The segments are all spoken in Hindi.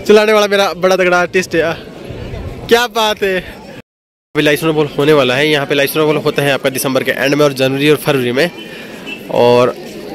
चलाने वाला मेरा बड़ा तगड़ा आर्टिस्ट है। क्या बात है। अभी लाइट स्नोबॉल होने वाला है। यहाँ पे लाइट स्नोबॉल होता है आपका दिसंबर के एंड में और जनवरी और फरवरी में। और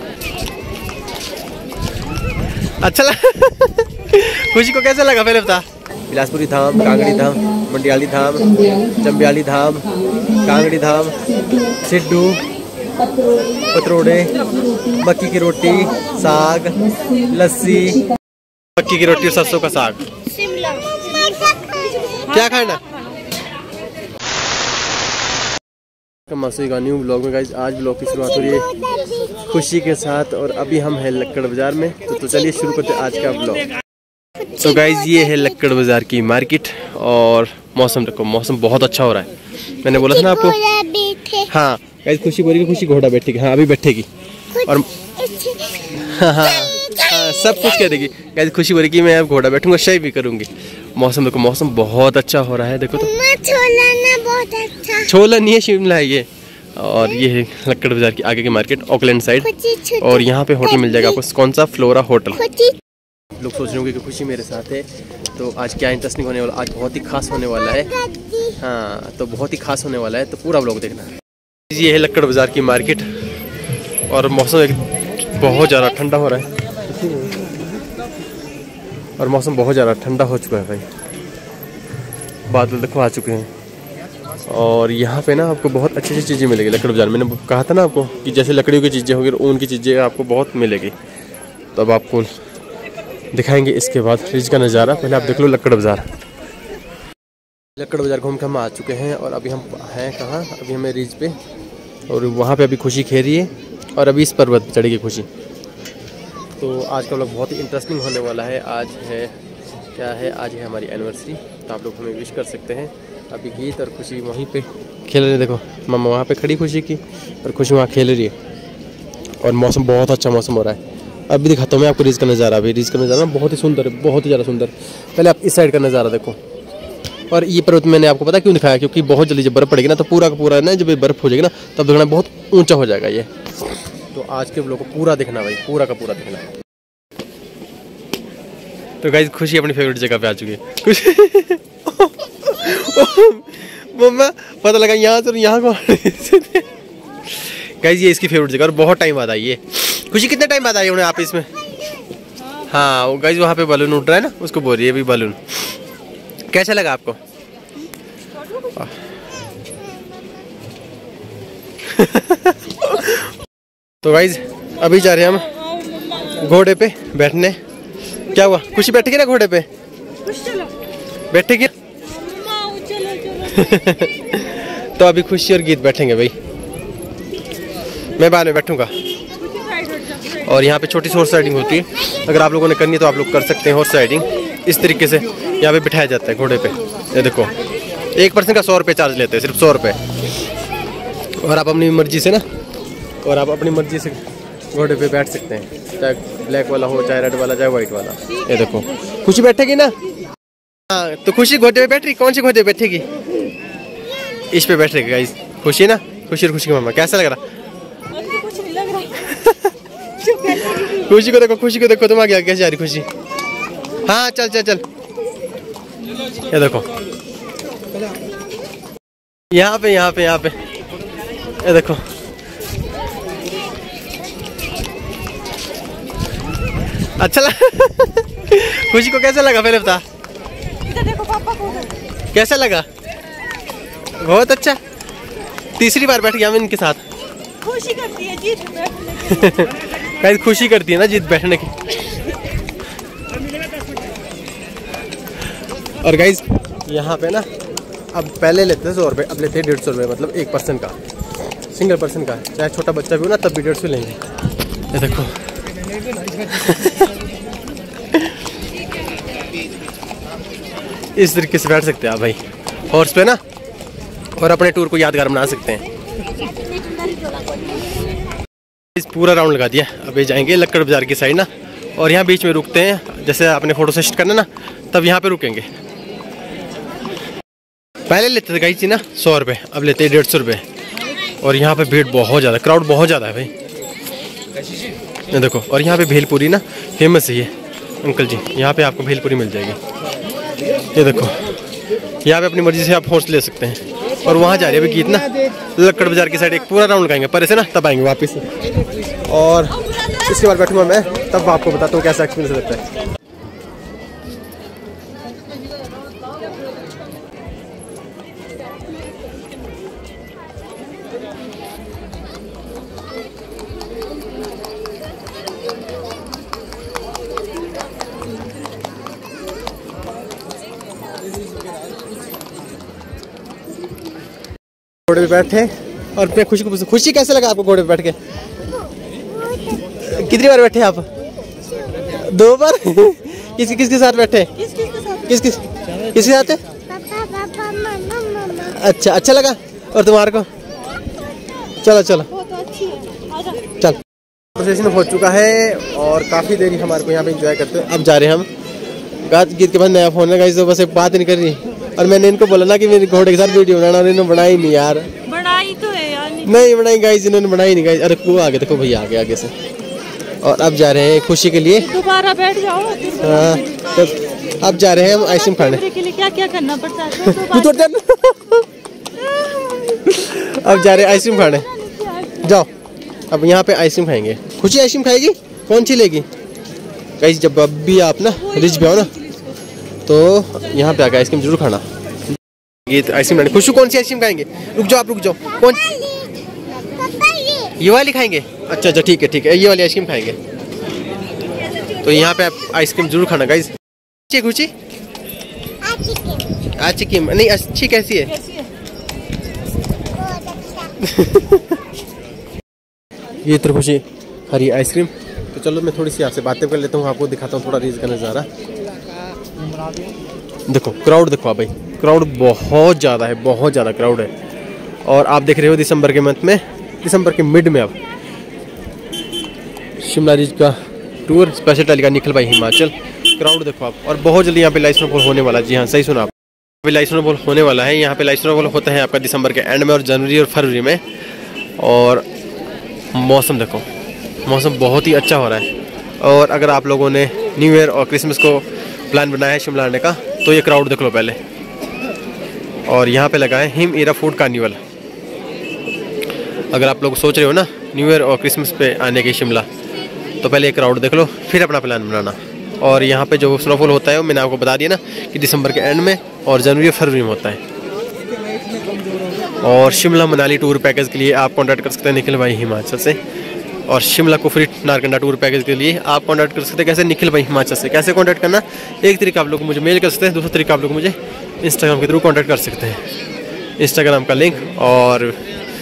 अच्छा खुशी को कैसा लगा पहले बता। बिलासपुरी धाम, कांगड़ी धाम, मंडियाली धाम, चंबियाली धाम, कांगड़ी धाम, सिड्डू, पतरोड़े, मक्की की रोटी, साग, लस्सी, मक्की की रोटी और सरसों का साग। क्या खाना मासूरी का न्यू ब्लॉग में गाइज। आज ब्लॉग की शुरुआत हो रही है खुशी के साथ और अभी हम हैं लक्कड़ बाजार में। तो चलिए शुरू करते हैं आज का ब्लॉग। तो गाइज ये है लक्कड़ बाजार की मार्केट और मौसम देखो, मौसम बहुत अच्छा हो रहा है। मैंने बोला था ना आपको। हाँ गाइज खुशी बोली खुशी घोड़ा बैठेगी। हाँ अभी बैठेगी और हाँ सब कुछ कह देगी। गाइज खुशी बोली कि मैं अब घोड़ा बैठूंगा, शाही भी करूंगी। मौसम देखो, मौसम बहुत अच्छा हो रहा है। देखो तो बहुत अच्छा। छोला नहीं है, शिमला है ये। और ये है लक्कड़ बाजार की आगे की मार्केट, ऑकलैंड साइड। और यहाँ पे होटल मिल जाएगा आपको। कौन सा? Flora hotel. लोग सोच रहे होंगे कि खुशी मेरे साथ है तो आज क्या इंटरेस्टिंग होने वाला, आज बहुत ही खास होने वाला है। हाँ तो बहुत ही खास होने वाला है, तो पूरा व्लॉग देखना। ये है लक्कड़ बाजार की मार्केट और मौसम बहुत ज़्यादा ठंडा हो रहा है और मौसम बहुत ज़्यादा ठंडा हो चुका है भाई। बादल देखो आ चुके हैं और यहाँ पे ना आपको बहुत अच्छी अच्छी चीज़ें मिलेगी लक्कड़ बाजार। मैंने कहा था ना आपको कि जैसे लकड़ियों की चीज़ें होगी, ऊन की चीज़ें आपको बहुत मिलेगी। तो अब आपको दिखाएंगे इसके बाद रिज का नज़ारा। पहले आप देख लो लक्कड़ बाजार। लक्कड़ बाजार घूम के हम आ चुके हैं और अभी हम हैं कहाँ? अभी हमें रिज पे और वहाँ पे अभी खुशी खेल रही है और अभी इस पर्वत पर चढ़ेगी खुशी। तो आज का लोग बहुत ही इंटरेस्टिंग होने वाला है। आज है क्या है? आज है हमारी एनिवर्सरी। तो आप लोग हमें विश कर सकते हैं। अभी गीत और खुशी वहीं पे खेल रहे हैं। देखो मम्मा वहाँ पे खड़ी खुशी की और खुशी वहाँ खेल रही है और मौसम बहुत अच्छा मौसम हो रहा है। अभी दिखाता हूँ मैं आपको रिज का नज़ारा। अभी रिज का नज़ारा बहुत ही सुंदर है, बहुत ही ज़्यादा सुंदर। पहले आप इस साइड का नज़ारा देखो। और ये पर्वत मैंने आपको पता क्यों दिखाया? क्योंकि बहुत जल्दी जब बर्फ़ पड़ेगी ना तो पूरा का पूरा ना, जब बर्फ़ हो जाएगी ना तब देखना बहुत ऊंचा हो जाएगा ये। तो आज के ब्लॉग को पूरा देखना भाई, पूरा का पूरा देखना। तो गाइस खुशी अपनी फेवरेट जगह पे आ चुकी है। खुशी मम्मा पता लगा यहाँ से यहाँ को। गाइस ये इसकी फेवरेट जगह और बहुत टाइम बाद आई है। खुशी कितने टाइम बाद आई है आप इसमें? हाँ वो गाइस वहाँ पे बलून उड़ रहा है ना, उसको बोल रही है अभी बलून। कैसा लगा आपको? तो गाइस अभी जा रहे हैं हम घोड़े पे बैठने। क्या हुआ? खुशी बैठेगी ना घोड़े पे? बैठेगी। तो अभी खुशी और गीत बैठेंगे भाई, मैं बाद में बैठूंगा। और यहाँ पे छोटी सी हॉर्स राइडिंग होती है। अगर आप लोगों ने करनी है तो आप लोग कर सकते हैं हॉर्स राइडिंग। इस तरीके से यहाँ पे बिठाया जाता है घोड़े पे। ये देखो एक पर्सन का 100 रुपये चार्ज लेते हैं, सिर्फ 100 रुपये। और आप अपनी मर्जी से ना, और आप अपनी मर्जी से घोड़े पे बैठ सकते हैं, चाहे ब्लैक वाला हो, चाहे रेड वाला, चाहे व्हाइट वाला। ये देखो खुशी बैठेगी ना। हाँ तो खुशी घोड़े पे बैठ रही। कौन सी घोड़े पे बैठेगी? इस पे बैठेगी गाइस खुशी ना। खुशी और खुशी की मामा कैसा लग रहा? कुछ नहीं लग रहा। खुशी को देखो, खुशी को देखो, तुम आ गया कैसे जा रही खुशी? हाँ चल चल चल। ये देखो यहाँ पे यहाँ पे यहाँ पे ये देखो। अच्छा खुशी को कैसा लगा पहले बता। देखो पापा को कैसा लगा? बहुत अच्छा। तीसरी बार बैठ गया मैं इनके साथ। खुशी करती है जीत बैठने की। खुशी करती है ना जीत बैठने की। और गाइज यहाँ पे ना अब पहले लेते थे 100 रुपये, अब लेते हैं 150 रुपये। मतलब एक पर्सन का, सिंगल पर्सन का। चाहे छोटा बच्चा भी हो ना तब भी 150 लेंगे। ये देखो इस तरीके से बैठ सकते हैं आप भाई हॉर्स पे ना, और अपने टूर को यादगार बना सकते हैं। इस पूरा राउंड लगा दिया। अभी जाएंगे लक्कड़ बाजार की साइड ना, और यहाँ बीच में रुकते हैं। जैसे आपने फोटो सेशन करना ना तब यहाँ पे रुकेंगे। पहले लेते थे गाइस ना 100 रुपये, अब लेते हैं 150 रुपये। और यहाँ पे भीड़ बहुत ज़्यादा, क्राउड बहुत ज़्यादा है भाई। ये देखो, और यहाँ पे भेलपुरी ना फेमस है ये। अंकल जी, यहाँ पे आपको भेलपुरी मिल जाएगी। ये देखो, यहाँ पे अपनी मर्जी से आप हॉर्स ले सकते हैं। और वहाँ जा रही है अभी गीत ना, लक्कड़ बाजार की साइड एक पूरा राउंड लगाएंगे पर ऐसे ना, तब आएंगे वापस। और इसके बाद बैठूंगा मैं, तब आपको बताता हूँ कैसा एक्सपीरियंस रहता है। घोड़े पे बैठे और मैं खुशी को पूछूं, खुशी कैसे लगा आपको घोड़े पे बैठ के? कितनी बार बैठे आप? 2 बार। किसके साथ बैठे? किसके साथ? अच्छा लगा। और तुम्हारे को? चलो चल प्रोसेशन हो चुका है और काफ़ी देरी हमारे को यहाँ पे एंजॉय करते हैं। अब जा रहे हैं हम। गीत के बाद नया फोन है गाइस, तो बस एक बात नहीं कर रही। और मैंने इनको बोला ना कि मेरे घोड़े के साथ वीडियो बनाना, और इन्होंने बनाई नहीं यार। बनाई तो है यार, नहीं बनाई गाइस, इन्होंने बनाई नहीं गाइस। अरे वो आगे देखो भैया, आगे से। और अब जा रहे हैं खुशी के लिए, दोबारा बैठ जाओ। हाँ, तो अब जा रहे हैं हम आइसक्रीम खाने के लिए। क्या क्या करना पड़ता है? अब जा रहे हैं आइसक्रीम खाने। जाओ, अब यहाँ पे आइसक्रीम खाएंगे। खुशी आइसक्रीम खाएगी, कौन सी लेगी गाइस? जब भी आप ना रिच भी हो ना, तो यहाँ पे आकर आइसक्रीम जरूर खाना। ये आइसक्रीम खाने। खुशी कौन सी आइसक्रीम खाएंगे? रुक जाओ, आप रुक जाओ। कौन? ये वाली खाएंगे? अच्छा ठीक है, ये वाली आइसक्रीम खाएंगे। तो यहाँ पे आप आइसक्रीम जरूर खाना गाइस। खुशी अच्छी नहीं, अच्छी कैसी है? ये तो खुशी हरी आइसक्रीम। तो चलो मैं थोड़ी सी आपसे बातें कर लेता हूँ, आपको दिखाता हूँ थोड़ा रीज का नज़ारा। देखो क्राउड, देखो आप भाई, क्राउड बहुत ज़्यादा है, बहुत ज़्यादा क्राउड है। और आप देख रहे हो दिसंबर के मंथ में, दिसंबर के मिड में अब शिमला रिज का टूर स्पेशल टैली का निखिल भाई हिमाचल। क्राउड देखो आप। और बहुत जल्दी यहाँ पे लाइव स्नोफॉल होने वाला है। जी हाँ, सही सुना आप, अभी लाइव स्नोफॉल होने वाला है। यहाँ पे लाइव स्नोफॉल होता है आपका दिसंबर के एंड में और जनवरी और फरवरी में। और मौसम देखो, मौसम बहुत ही अच्छा हो रहा है। और अगर आप लोगों ने न्यू ईयर और क्रिसमस को प्लान बनाया है शिमला आने का, तो ये क्राउड देख लो पहले। और यहाँ पे लगा है हिम इरा फूड कार्निवल। अगर आप लोग सोच रहे हो ना न्यू ईयर और क्रिसमस पे आने के शिमला, तो पहले ये क्राउड देख लो, फिर अपना प्लान बनाना। और यहाँ पे जो स्नोफॉल होता है वो मैंने आपको बता दिया ना कि दिसंबर के एंड में और जनवरी और फरवरी में होता है। और शिमला मनाली टूर पैकेज के लिए आप कॉन्टैक्ट कर सकते हैं निखिल भाई हिमाचल से। और शिमला कुफरी नारकंडा टूर पैकेज के लिए आप कॉन्टैक्ट कर सकते हैं। कैसे? निखिल भाई हिमाचल से। कैसे कॉन्टैक्ट करना? एक तरीका आप लोग मुझे मेल कर सकते हैं, दूसरा तरीका आप लोग मुझे इंस्टाग्राम के थ्रू कॉन्टैक्ट कर सकते हैं। इंस्टाग्राम का लिंक और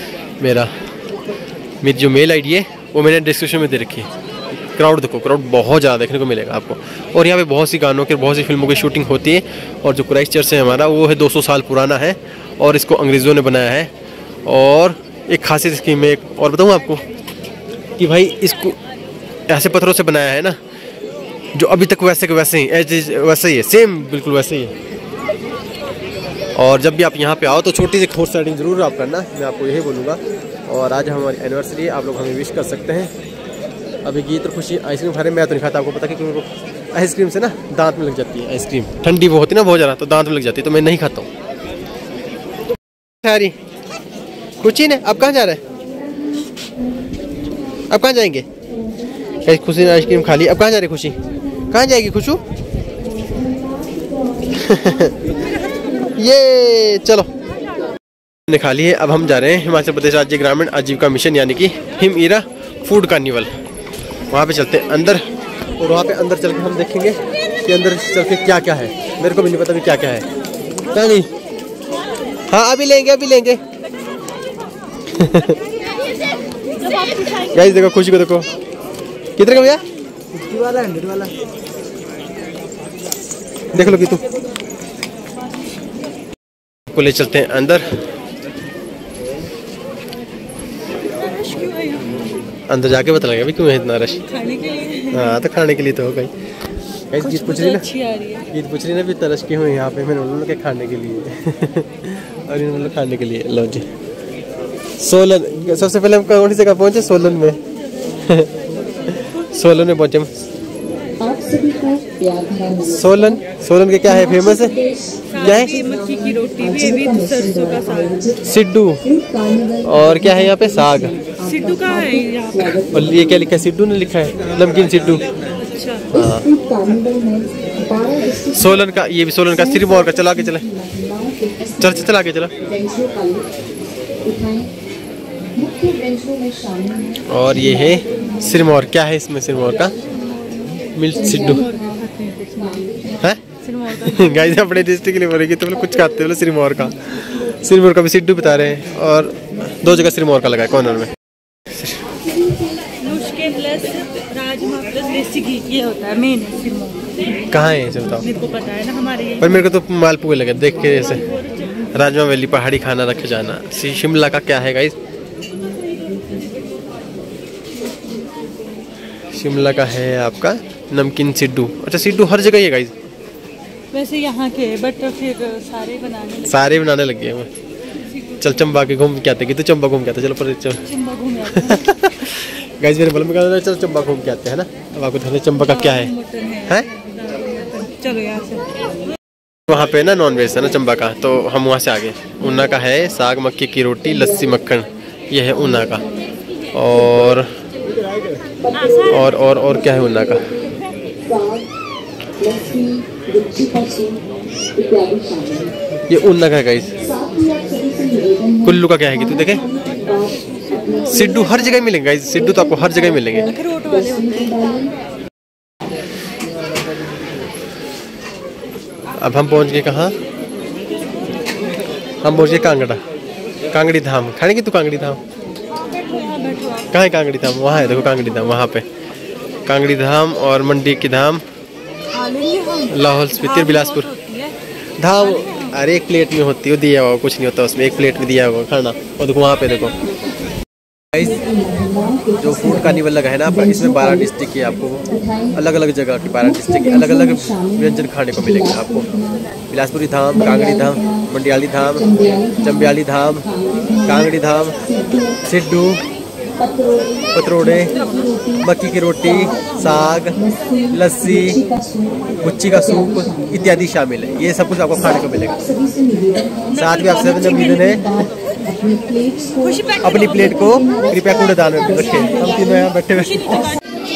मेरी जो मेल आईडी है वो मैंने डिस्क्रिप्शन में दे रखी है। क्राउड देखो, क्राउड बहुत ज़्यादा देखने को मिलेगा आपको। और यहाँ पे बहुत सी गानों की, बहुत सी फिल्मों की शूटिंग होती है। और जो क्राइस्ट चर्च है हमारा, वो है 200 साल पुराना है और इसको अंग्रेज़ों ने बनाया है। और एक खासियत स्कीम में एक और बताऊँ आपको कि भाई इसको ऐसे पत्थरों से बनाया है ना, जो अभी तक वैसे के वैसे ही वैसे ही है, सेम बिल्कुल वैसे ही है। और जब भी आप यहाँ पे आओ तो छोटी सी हॉर्स राइडिंग जरूर आप करना, मैं आपको यही बोलूँगा। और आज हमारी एनिवर्सरी है, आप लोग हमें विश कर सकते हैं। अभी गीत और खुशी आइसक्रीम खा रहे हैं, मैं तो नहीं खाता, आपको पता है कि मेरे को आइसक्रीम से ना दांत में लग जाती है। आइसक्रीम ठंडी वो होती है ना बहुत ज़्यादा, तो दांत में लग जाती है, तो मैं नहीं खाता हूँ। सारी खुशी ने अब कहाँ जा रहा है? अब कहाँ जाएंगे? खुशी ने आइसक्रीम खा ली, अब कहाँ जा रही खुशी? कहाँ जाएगी खुशू? ये चलो ने खा ली है। अब हम जा रहे हैं हिमाचल प्रदेश राज्य ग्रामीण आजीविका मिशन यानी कि हिम इरा फूड कार्निवल। वहाँ पे चलते हैं अंदर, और वहाँ पे अंदर चल के हम देखेंगे कि अंदर चल के क्या क्या है। मेरे को भी नहीं पता भी क्या क्या है। क्या नहीं? हाँ अभी लेंगे, अभी लेंगे। गाइस देखो खुशी को, देखो कितने का भैया? 50 वाला 100 वाला देख लो कि तू को ले चलते हैं अंदर। अंदर जाके पता लगेगा भी क्यों है इतना रश। खाने के लिए। हाँ तो खाने के लिए तो हो गई। गीत पूछ रही ना, गीत पूछ रही ना भी इतना रश क्यों है यहाँ पे। मैंने बोला कि खाने के लिए। और इन लोग खाने के लिए। लो जी सोलन, सबसे पहले हम कौन सी जगह पहुँचे? सोलन में। सोलन में पहुँचे। सोलन, सोलन के क्या है फेमस है? क्या है? मक्की की रोटी भी सरसों का साग। सिड्डू। और क्या है यहाँ पे? साग। सिड्डू का है यहाँ पे। और ये क्या लिखा है? सिड्डू ने लिखा है, नमकीन सिड्डू। अच्छा। हाँ। सोलन का, ये भी सोलन का, सिरमौर का। चला के चला, चल चला के चला। और ये है सिरमौर। क्या है इसमें? सिरमौर का मिल्क सिड्डू है। गाइस अपने डिस्ट्रिक्ट के लिए बोलेगी तो कुछ खाते हो सिरमौर का। सिरमौर का भी सिड्डू बता रहे हैं। और 2 जगह सिरमौर का लगा है कॉर्नर में। नुस्खे प्लस राजमा प्लस देसी घी, ये होता है मेन सिरमौर। कहाँ है ये बताओ? मेरे को पता है ना, हमारे पर मेरे को तो मालपुए लगे देख के। जैसे राजमा वैली पहाड़ी खाना रखे जाना। शिमला का क्या है गाइस? शिमला का है आपका नमकीन सिड्डू। अच्छा सिड्डू हर जगह ही है गाइस वैसे यहाँ के, बट फिर सारे बनाने लगे हैं। चल चंबा के घूम के आते कि तू चंबा घूम के आते। चलो पर चल चंबा घूम आते गाइस मेरे बल में कहते चल चंबा घूम के आते हैं ना। अब आपको दिखाते चंबा का क्या है। चलो यहाँ से। वहाँ पे ना नॉनवेज है ना चंबा का, तो हम वहाँ से आ गए। ऊना का है साग मक्की की रोटी लस्सी मक्खन, ये है ऊना का। और क्या है ऊना का? ये ऊना का है गाइस। कुल्लू का क्या है कि तू देखे? सिड्डू हर जगह मिलेंगे गाइस। सिड्डू तो आपको हर जगह मिलेंगे। अब हम पहुंच गए कहाँ? हम पहुंच गए कांगड़ा, कांगड़ी धाम। खाएंगे तू कांगड़ी धाम? कहाँ है कांगड़ी धाम? वहाँ है देखो कांगड़ी धाम, वहाँ पे कांगड़ी धाम। और मंडी की धाम, लाहौल स्पीति बिलासपुर धाम। अरे एक प्लेट में होती है, दिया हुआ कुछ नहीं होता उसमें, एक प्लेट में दिया हुआ खाना। और देखो वहाँ पे देखो जो फूड कार्निवल लगा है ना, इसमें 12 डिस्ट्रिक्ट की आपको अलग अलग जगह की 12 डिस्ट्रिक्ट के अलग अलग व्यंजन खाने को मिलेंगे आपको। बिलासपुरी धाम, कांगड़ी धाम, मंडियाली धाम, चंबियाली धाम, कांगड़ी धाम, सिड्डू, पतरोड़े, मक्की की रोटी, साग, लस्सी, गुच्ची का सूप इत्यादि शामिल है। ये सब कुछ आपको खाने को मिलेगा। साथ में आपसे जब मिलने अपनी प्लेट को कृपया कूड़ेदान में रखें। हम तीनों यहाँ बैठे हुए।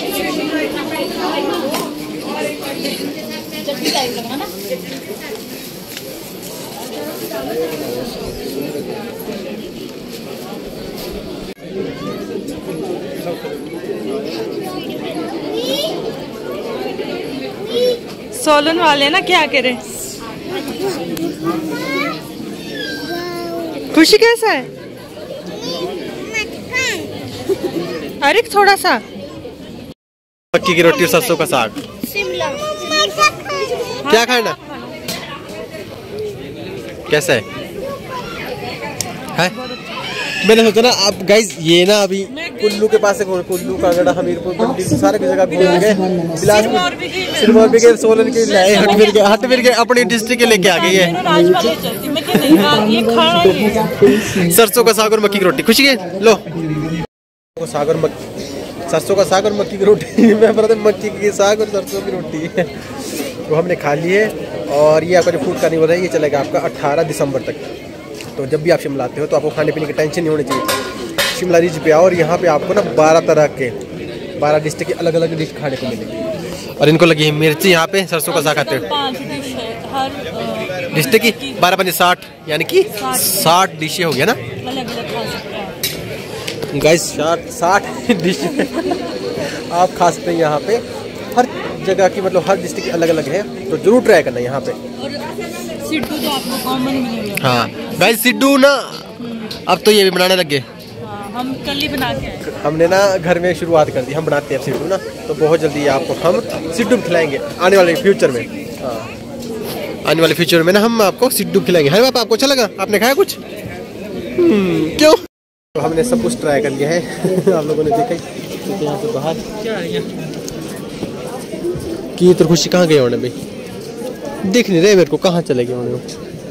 सोलन वाले ना क्या करें। खुशी कैसा है? अरे थोड़ा सा। मक्की की रोटी और सरसों का साग। क्या खाना? कैसा है? मैंने सोचा ना आप गाइस ये ना अभी कुल्लू के पास से कुल्लू कांगड़ा हमीरपुर मंडी सारे जगह घूम गए। बिलासपुर सिरमौर भी गए, सोलन के लाए, हटवीर के अपनी डिस्ट्रिक्ट के लेके आ गई है। सरसों का साग और मक्की की रोटी। खुशी है लो साग और सरसों का साग और मक्की की रोटी। मैं बता मक्की की साग और सरसों की रोटी वो हमने खा ली है। और ये आपका जो फूड कार्निवल है ये चलेगा आपका 18 दिसंबर तक। तो जब भी आप शिमला आते हो तो आपको खाने पीने की टेंशन नहीं होनी चाहिए। शिमला रिज पे आओ और यहाँ पे आपको ना 12 तरह के 12 डिस्ट्रिक्ट की अलग अलग डिश खाने को मिलेगी। और इनको लगी है मिर्ची। यहाँ पे सरसों का साग खाते हो डिस्ट्रिक्ट की 12 पंजे 60, यानी कि 60 डिशें हो गया ना गाइस। 60 डिश आप खा सकते हैं यहाँ पे। हर जगह की मतलब हर डिस्ट्रिक्ट की अलग अलग है, तो जरूर ट्राई करना यहाँ पे। सिड्डू तो आपको कॉमन मिलेगा। हाँ गाइस सिड्डू ना अब तो ये भी बनाने लग गए। हम कल ही बना के आए। हमने ना घर में शुरुआत कर दी, हम बनाते हैं सिड्डू ना, तो बहुत जल्दी आपको हम सिड्डू खिलाएंगे आने वाले फ्यूचर में। हाँ आने वाले फ्यूचर में ना हम आपको सिड्डू खिलाएंगे। है पापा आपको अच्छा लगा? आपने खाया कुछ? क्यों? तो हमने सब कुछ ट्राई कर लिया है। आप लोगों ने देखा तो यहाँ से बाहर क्या है कि तो खुशी कहाँ गए होने भाई? दिख नहीं रहे मेरे को, कहाँ चले गए होने?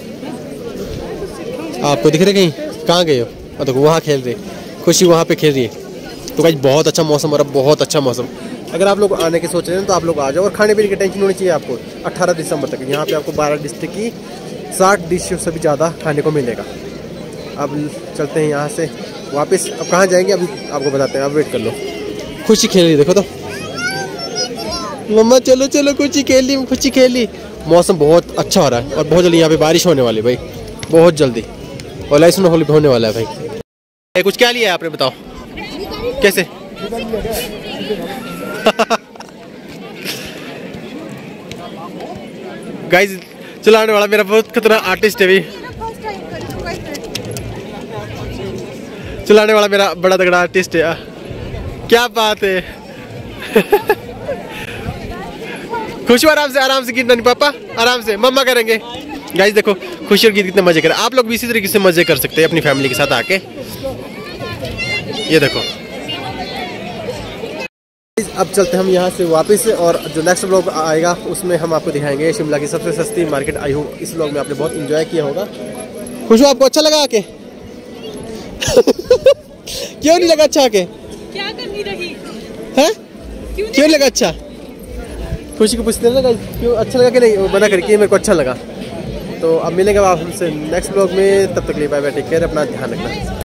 आपको दिख रहे कहीं? कहाँ गए हो? और देखो वहाँ खेल रहे, खुशी वहाँ पे खेल रही है। तो गाइस बहुत अच्छा मौसम और बहुत अच्छा मौसम। अगर आप लोग आने के सोच रहे हैं तो आप लोग आ जाओ, और खाने पीने की टेंशन होनी चाहिए आपको। 18 दिसंबर तक यहाँ पे आपको 12 डिस्ट्रिक्ट की 60 डिश से भी ज़्यादा खाने को मिलेगा। अब चलते हैं यहाँ से वापस। अब कहाँ जाएंगे अभी आपको बताते हैं, आप वेट कर लो। खुशी खेल रही देखो तो मम्मा, चलो चलो खुशी खेल ली, खुशी खेल ली। मौसम बहुत अच्छा हो रहा है और बहुत जल्दी यहाँ पे बारिश होने वाली भाई, बहुत जल्दी। और लाइस होली होने वाला है भाई। कुछ क्या लिया है आपने बताओ कैसे? गाइस चलाने वाला मेरा बहुत खतरनाक आर्टिस्ट है भाई, चलाने वाला मेरा बड़ा तगड़ा आर्टिस्ट है। क्या बात है। खुशी आराम से गिरना नहीं पापा, आराम से मम्मा करेंगे। गाइस देखो खुशी और गीत कितने मजे कर, आप लोग भी इसी तरीके से मजे कर सकते हैं अपनी फैमिली के साथ आके। ये देखो अब चलते हम यहाँ से वापस, और जो नेक्स्ट व्लॉग आएगा उसमें हम आपको दिखाएंगे शिमला की सबसे सस्ती मार्केट। आई हो इस व्लॉग में आपने बहुत एंजॉय किया होगा। खुशबू आपको अच्छा लगा आके? क्यों नहीं लगा अच्छा आके? क्या करनी रही है? क्यों लगा अच्छा? खुशी को पूछते ना क्यों अच्छा लगा कि नहीं, वो मना करके मेरे को अच्छा लगा। तो अब मिलेंगे आप हमसे नेक्स्ट व्लॉग में, तब तक लिए बाय बाय, टेक केयर, अपना ध्यान रखना।